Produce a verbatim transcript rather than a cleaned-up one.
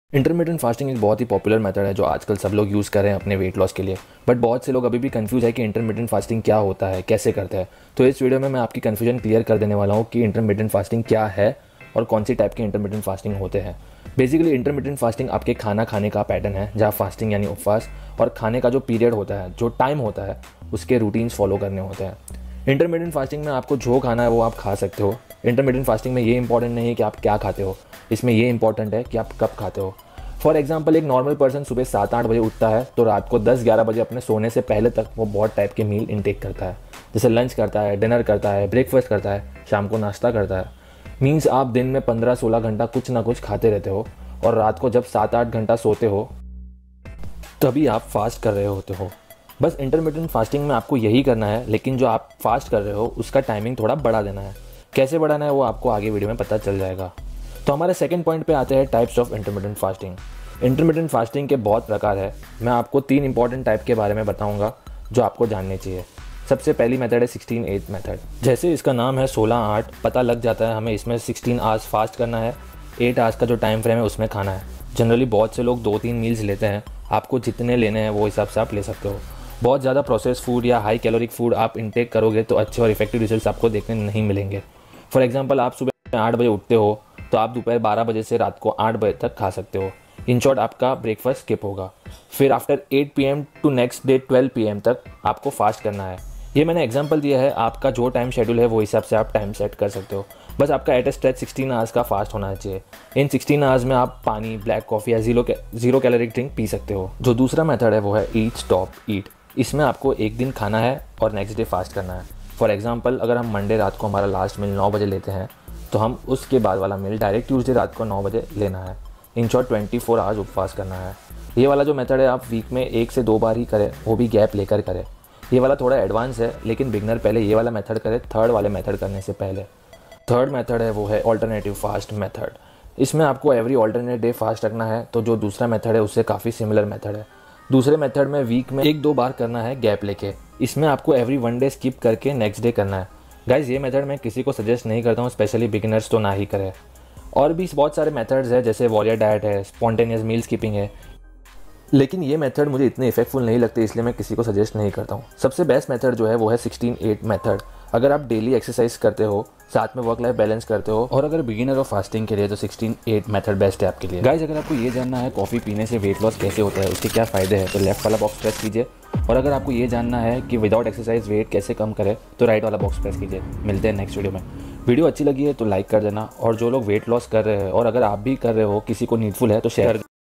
Intermittent fasting एक बहुत ही popular method है जो आजकल सब लोग यूज़ कर रहे हैं अपने वेट लॉस के लिए। बट बहुत से लोग अभी भी कंफ्यूज है कि इंटरमिटेंट फास्टिंग क्या होता है, कैसे करते हैं। तो इस वीडियो में मैं आपकी कन्फ्यूजन क्लियर कर देने वाला हूँ कि इंटरमिटेंट फास्टिंग क्या है और कौन सी टाइप के इंटरमिटेंट फास्टिंग होते हैं। बेसिकली इंटरमिटेंट फास्टिंग आपके खाना खाने का पैटर्न है, जहाँ फास्टिंग यानी उपवास और खाने का जो पीरियड होता है, जो टाइम होता है, उसके रूटीन्स फॉलो करने होते हैं। इंटरमिटेंट फास्टिंग में आपको जो खाना है वो आप खा सकते हो। इंटरमिटेंट फास्टिंग में ये इंपॉर्टेंट नहीं है कि आप क्या खाते हो, इसमें ये इंपॉर्टेंट है कि आप कब खाते हो। फॉर एग्जाम्पल, एक नॉर्मल पर्सन सुबह सात आठ बजे उठता है तो रात को दस ग्यारह बजे अपने सोने से पहले तक वो बहुत टाइप के मील इनटेक करता है, जैसे लंच करता है, डिनर करता है, ब्रेकफास्ट करता है, शाम को नाश्ता करता है। मीन्स आप दिन में पंद्रह सोलह घंटा कुछ ना कुछ खाते रहते हो और रात को जब सात आठ घंटा सोते हो तभी आप फास्ट कर रहे होते हो। बस इंटरमिटेंट फास्टिंग में आपको यही करना है, लेकिन जो आप फास्ट कर रहे हो उसका टाइमिंग थोड़ा बढ़ा देना है। कैसे बढ़ाना है वो आपको आगे वीडियो में पता चल जाएगा। तो हमारे सेकंड पॉइंट पे आते हैं types of intermittent fasting. Intermittent fasting के बहुत प्रकार है। मैं आपको तीन इंपॉर्टेंट टाइप के बारे में बताऊंगा जो आपको जानने चाहिए। सबसे पहली मेथड है सिक्सटीन एट मेथड। जैसे इसका नाम है सोलह आठ, पता लग जाता है हमें इसमें सिक्सटीन आवर्स फास्ट करना है, एट आवर्स का जो टाइम फ्रेम है उसमें खाना है। जनरली बहुत से लोग दो तीन मील्स लेते हैं, आपको जितने लेने हैं वो हिसाब से आप ले सकते हो। बहुत ज़्यादा प्रोसेस फूड या हाई कैलोरिक फूड आप इंटेक करोगे तो अच्छे और इफेक्टिव रिजल्ट्स आपको देखने नहीं मिलेंगे। फॉर एग्जांपल, आप सुबह आठ बजे उठते हो तो आप दोपहर बारह बजे से रात को आठ बजे तक खा सकते हो। इन शॉर्ट, आपका ब्रेकफास्ट स्किप होगा। फिर after eight P M to next day twelve P M तक आपको फास्ट करना है। ये मैंने एग्जांपल दिया है, आपका जो टाइम शेड्यूल है वो हिसाब से आप टाइम सेट कर सकते हो। बस आपका at a stretch sixteen hours का फास्ट होना चाहिए। इन सिक्सटीन आवर्स में आप पानी, ब्लैक कॉफ़ी या जीरो जीरो कैलोरिक ड्रिंक पी सकते हो। जो दूसरा मेथड है वो है ईट स्टॉप ईट। इसमें आपको एक दिन खाना है और नेक्स्ट डे फास्ट करना है। फॉर एग्जाम्पल, अगर हम मंडे रात को हमारा लास्ट मील नौ बजे लेते हैं तो हम उसके बाद वाला मील डायरेक्ट ट्यूसडे रात को नौ बजे लेना है। In short twenty four hours उपवास करना है। ये वाला जो मेथड है आप वीक में एक से दो बार ही करें, वो भी गैप लेकर करें। ये वाला थोड़ा एडवांस है, लेकिन बिगनर पहले ये वाला मेथड करे थर्ड वाले मेथड करने से पहले। थर्ड मेथड है वो है ऑल्टरनेटिव फास्ट मेथड। इसमें आपको एवरी ऑल्टरनेट डे फास्ट रखना है, तो जो दूसरा मेथड है उससे काफ़ी सिमिलर मेथड है। दूसरे मेथड में वीक में एक दो बार करना है गैप लेके। इसमें आपको एवरी वन डे स्किप करके नेक्स्ट डे करना है। गाइज, ये मेथड मैं किसी को सजेस्ट नहीं करता हूँ, स्पेशली बिगिनर्स तो ना ही करें। और भी बहुत सारे मेथड्स हैं, जैसे वॉरियर डाइट है, स्पॉन्टेनियस मील स्किपिंग है, लेकिन ये मेथड मुझे इतने इफेक्टफुल नहीं लगते, इसलिए मैं किसी को सजेस्ट नहीं करता हूँ। सबसे बेस्ट मेथड जो है वो है सिक्सटीन एट मेथड। अगर आप डेली एक्सरसाइज करते हो, साथ में वर्क लाइफ बैलेंस करते हो, और अगर बिगिनर और फास्टिंग के लिए तो सिक्सटीन एट मेथड बेस्ट है आपके लिए। गाइज, अगर आपको ये जानना है कॉफ़ी पीने से वेट लॉस कैसे होता है, उसके क्या फ़ायदे हैं, तो लेफ्ट वाला बॉक्स प्रेस कीजिए। और अगर आपको ये जानना है कि विदाउट एक्सरसाइज वेट कैसे कम करें, तो राइट वाला बॉक्स प्रेस कीजिए। मिलते हैं नेक्स्ट वीडियो में। वीडियो अच्छी लगी है तो लाइक कर देना, और जो लोग वेट लॉस कर रहे हैं और अगर आप भी कर रहे हो, किसी को नीडफुल है तो शेयर